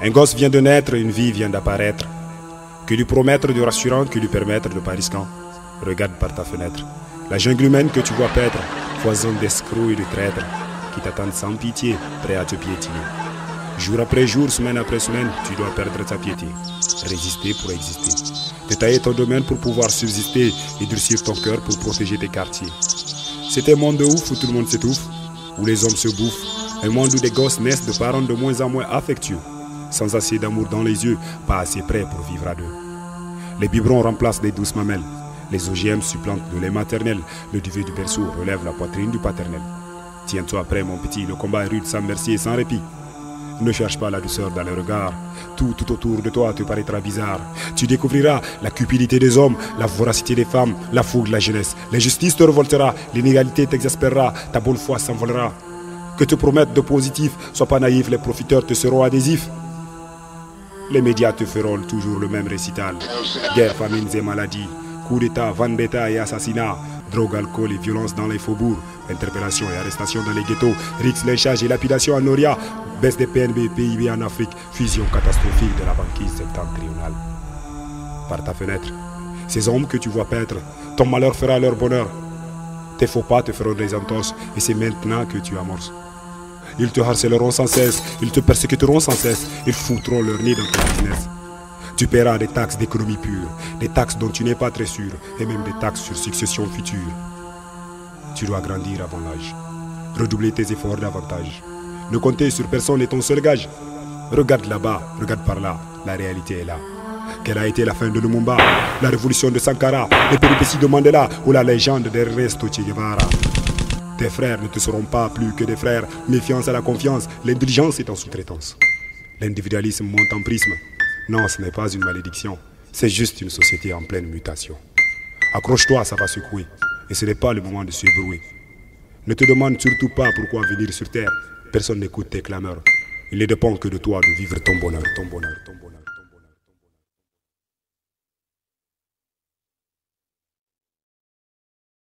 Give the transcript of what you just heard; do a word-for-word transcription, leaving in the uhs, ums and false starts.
Un gosse vient de naître, une vie vient d'apparaître. Que lui promettre de rassurant, que lui permettre de pas risquant. Regarde par ta fenêtre. La jungle humaine que tu vois paître, foison d'escrocs et de traîtres, qui t'attendent sans pitié, prêts à te piétiner. Jour après jour, semaine après semaine, tu dois perdre ta piété. Résister pour exister. Détailler ton domaine pour pouvoir subsister et durcir ton cœur pour protéger tes quartiers. C'est un monde de ouf où tout le monde s'étouffe, où les hommes se bouffent. Un monde où des gosses naissent de parents de moins en moins affectueux, sans assez d'amour dans les yeux, pas assez prêts pour vivre à deux. Les biberons remplacent des douces mamelles. Les O G M supplantent le lait maternel. Le duvet du berceau relève la poitrine du paternel. Tiens-toi prêt, mon petit, le combat est rude, sans merci et sans répit. Ne cherche pas la douceur dans les regards. Tout, tout autour de toi te paraîtra bizarre. Tu découvriras la cupidité des hommes, la voracité des femmes, la fougue de la jeunesse. L'injustice te révoltera, l'inégalité t'exaspérera, ta bonne foi s'envolera. Que te promettent de positif, sois pas naïf, les profiteurs te seront adhésifs. Les médias te feront toujours le même récital. Guerre, famines et maladies, coups d'état, vendetta et assassinats, drogue, alcool et violence dans les faubourgs, interpellation et arrestation dans les ghettos, rixes, lynchage et lapidation en Noria, baisse des P N B, P I B en Afrique, fusion catastrophique de la banquise septentrionale. Par ta fenêtre, ces hommes que tu vois paître, ton malheur fera leur bonheur. Tes faux pas te feront des entorses et c'est maintenant que tu amorces. Ils te harcèleront sans cesse, ils te persécuteront sans cesse, ils foutront leur nid dans ton business. Tu paieras des taxes d'économie pure, des taxes dont tu n'es pas très sûr, et même des taxes sur succession future. Tu dois grandir avant l'âge, redoubler tes efforts davantage. Ne compter sur personne n'est ton seul gage. Regarde là-bas, regarde par là, la réalité est là. Quelle a été la fin de Lumumba, la révolution de Sankara, les péripéties de Mandela ou la légende d'Ernesto Che Guevara. Tes frères ne te seront pas plus que des frères. Méfiance à la confiance, l'intelligence est en sous-traitance. L'individualisme monte en prisme. Non, ce n'est pas une malédiction, c'est juste une société en pleine mutation. Accroche-toi, ça va secouer, et ce n'est pas le moment de se ébrouer. Ne te demande surtout pas pourquoi venir sur terre, personne n'écoute tes clameurs. Il ne dépend que de toi de vivre ton bonheur, ton bonheur, ton bonheur.